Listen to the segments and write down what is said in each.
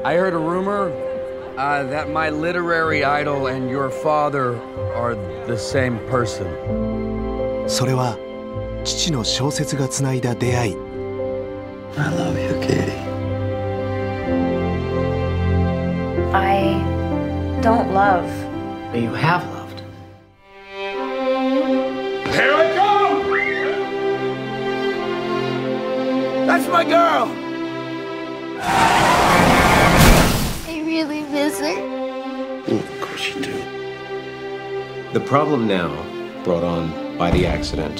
I heard a rumor that my literary idol and your father are the same person. それは父の小説がつないだ出会い。 I love you, Katie. I don't love. You have loved. Here I come! That's my girl! I really miss her. Of course you do. The problem now, brought on by the accident.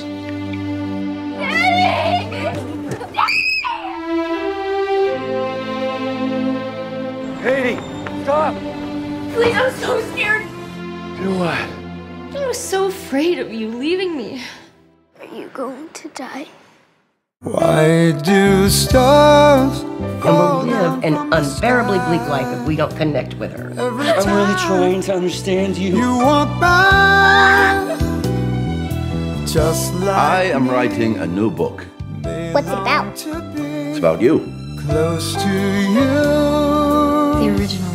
Katie, stop! Please, I'm so scared. Do what? I was so afraid of you leaving me. Are you going to die? Why do stars And we'll live an unbearably bleak life if we don't connect with her. I'm really trying to understand you. you walk by? Just like I am writing a new book. What's it about? It's about you. close to you. The original.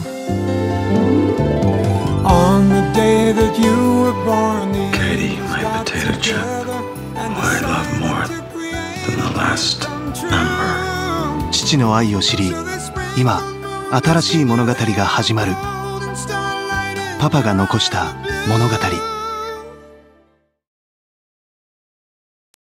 On the day that you were born, Katie, my potato chip, who I love more than the last number. 父の愛を知り、今新しい物語が始まる。パパが残した物語。